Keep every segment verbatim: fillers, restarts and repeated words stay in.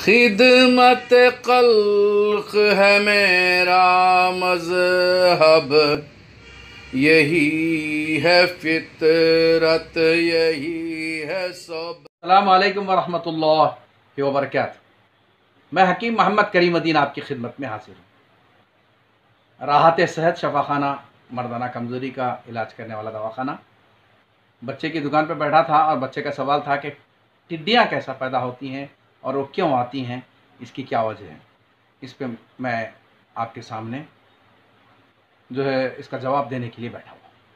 खिदमत खल्क़ है मेरा मज़हब, यही है फितरत, यही है सब। अस्सलामु अलैकुम वरहमतुल्लाहि वबरकातुहू। मैं हकीम मोहम्मद करीमुद्दीन आपकी खिदमत में हाजिर हूँ। राहत सेहत शफाखाना मर्दाना कमज़ोरी का इलाज करने वाला दवाखाना। बच्चे की दुकान पर बैठा था और बच्चे का सवाल था कि टिड्डियाँ कैसा पैदा होती हैं और वो क्यों आती हैं, इसकी क्या वजह है। इस पे मैं आपके सामने जो है इसका जवाब देने के लिए बैठा हुआ।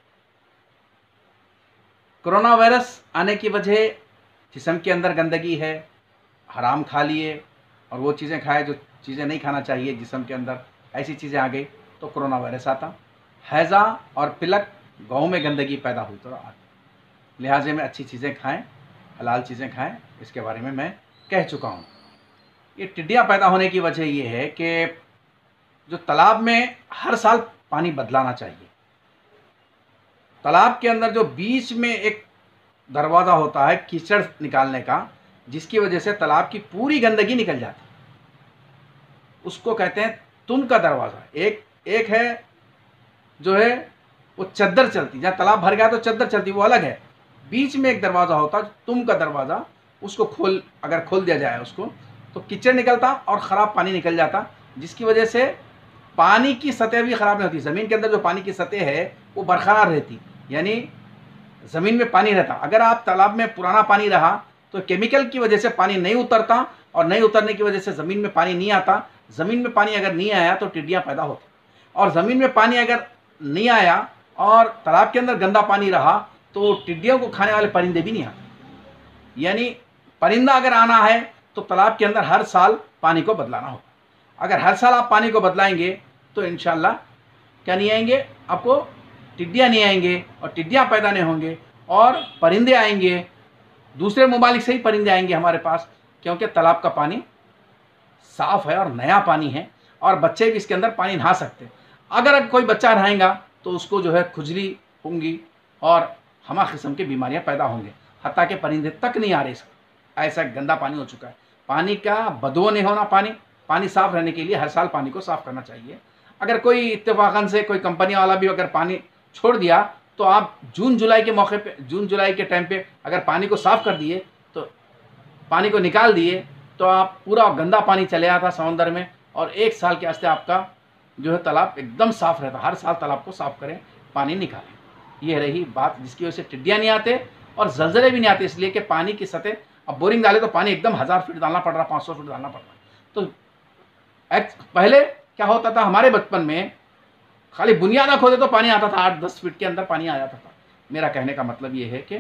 कोरोना वायरस आने की वजह जिस्म के अंदर गंदगी है, हराम खा लिए और वो चीज़ें खाए जो चीज़ें नहीं खाना चाहिए, जिस्म के अंदर ऐसी चीज़ें आ गई तो कोरोना वायरस आता। हैज़ा और पिलक, गाँव में गंदगी पैदा हुई तो आ, लिहाजे में अच्छी चीज़ें खाएं, हलाल चीज़ें खाएं, इसके बारे में मैं कह चुका हूँ। ये टिड्डियाँ पैदा होने की वजह ये है कि जो तालाब में हर साल पानी बदलाना चाहिए। तालाब के अंदर जो बीच में एक दरवाज़ा होता है कीचड़ निकालने का, जिसकी वजह से तालाब की पूरी गंदगी निकल जाती है, उसको कहते हैं तुम का दरवाज़ा। एक एक है जो है वो चद्दर चलती, जहाँ तालाब भर गया तो चद्दर चलती, वो अलग है। बीच में एक दरवाज़ा होता है तुम का दरवाज़ा, उसको खोल अगर खोल दिया जाए उसको तो कीचड़ निकलता और ख़राब पानी निकल जाता, जिसकी वजह से पानी की सतह भी ख़राब नहीं होती। ज़मीन के अंदर जो पानी की सतह है वो बरकरार रहती, यानी ज़मीन में पानी रहता। अगर आप तालाब में पुराना पानी रहा तो केमिकल की वजह से पानी नहीं उतरता और नहीं उतरने की वजह से ज़मीन में पानी नहीं आता। ज़मीन में पानी अगर नहीं आया तो टिड्डियाँ पैदा होती, और ज़मीन में पानी अगर नहीं आया और तालाब के अंदर गंदा पानी रहा तो टिड्डियों को खाने वाले परिंदे भी नहीं आते। यानी परिंदा अगर आना है तो तालाब के अंदर हर साल पानी को बदलाना होगा। अगर हर साल आप पानी को बदलाएंगे तो इंशाल्लाह क्या नहीं आएंगे, आपको टिड्डियाँ नहीं आएंगे और टिड्डियाँ पैदा नहीं होंगे और परिंदे आएंगे। दूसरे ममालिक से ही परिंदे आएंगे हमारे पास, क्योंकि तालाब का पानी साफ़ है और नया पानी है और बच्चे भी इसके अंदर पानी नहा सकते हैं। अगर कोई बच्चा नहाएगा तो उसको जो है खुजली होंगी और हमा किस्म की बीमारियां पैदा होंगे, हत्ता के परिंदे तक नहीं आ रहे। ऐसा गंदा पानी हो चुका है। पानी का बदबू नहीं होना, पानी पानी साफ़ रहने के लिए हर साल पानी को साफ़ करना चाहिए। अगर कोई इत्तेफाकन से कोई कंपनी वाला भी अगर पानी छोड़ दिया तो आप जून जुलाई के मौके पे जून जुलाई के टाइम पे अगर पानी को साफ़ कर दिए, तो पानी को निकाल दिए तो आप पूरा गंदा पानी चले आता समंदर में और एक साल के वास्ते आपका जो है तालाब एकदम साफ़ रहता। हर साल तालाब को साफ़ करें, पानी निकालें। ये रही बात जिसकी वजह से टिड्डियाँ नहीं आते और जलजले भी नहीं आते, इसलिए कि पानी की सतह, अब बोरिंग डाले तो पानी एकदम हज़ार फीट डालना पड़ रहा, पाँच सौ फीट डालना पड़ रहा। तो पहले क्या होता था, हमारे बचपन में खाली बुनियादा खोदे तो पानी आता था, आठ दस फीट के अंदर पानी आ जाता था। मेरा कहने का मतलब ये है कि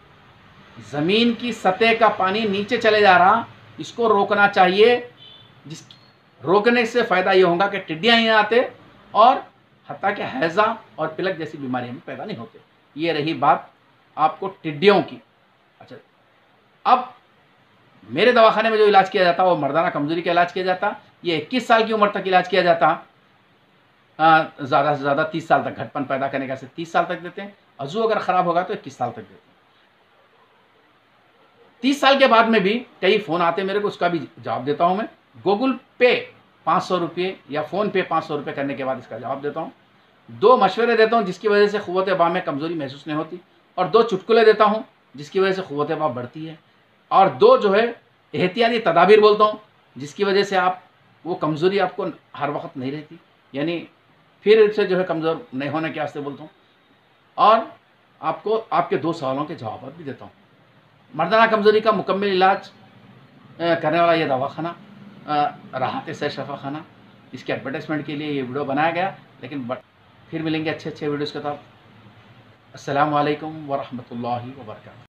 ज़मीन की सतह का पानी नीचे चले जा रहा, इसको रोकना चाहिए। जिस रोकने से फ़ायदा ये होगा कि टिड्डियाँ नहीं आते और हत्ता कि हैज़ा और पिलक जैसी बीमारियाँ भी पैदा नहीं होते। ये रही बात आपको टिड्डियों की। अच्छा, अब मेरे दवाखाने में जो इलाज किया जाता है वो मर्दाना कमज़ोरी का इलाज किया जाता। ये इक्कीस साल की उम्र तक इलाज किया जाता। ज़्यादा से ज़्यादा तीस साल तक, घटपन पैदा करने का से तीस साल तक देते हैं। अज़ू अगर ख़राब होगा तो इक्कीस साल तक देते हैं। तीस साल के बाद में भी कई फ़ोन आते मेरे को, उसका भी जवाब देता हूँ मैं। गूगल पे पाँच सौ रुपये या फ़ोन पे पाँच सौ रुपये करने के बाद इसका जवाब देता हूँ। दो मशवरे देता हूँ जिसकी वजह से क़ुव्वत बा में कमज़ोरी महसूस नहीं होती, और दो चुटकुले देता हूँ जिसकी वजह से क़ुव्वत बा बढ़ती है, और दो जो है एहतियाती तदाबीर बोलता हूँ जिसकी वजह से आप वो कमज़ोरी आपको हर वक्त नहीं रहती, यानी फिर से जो है कमज़ोर नहीं होने के वास्ते बोलता हूँ। और आपको आपके दो सवालों के जवाब भी देता हूँ। मर्दाना कमज़ोरी का मुकम्मल इलाज करने वाला ये दवाखाना राहत सेहत शफाखाना, इसके एडवर्टाइजमेंट के लिए ये वीडियो बनाया गया। लेकिन फिर मिलेंगे अच्छे अच्छे वीडियोज़ के साथ। अस्सलामु अलैकुम वरहमतुल्लाहि वबरकातुहू।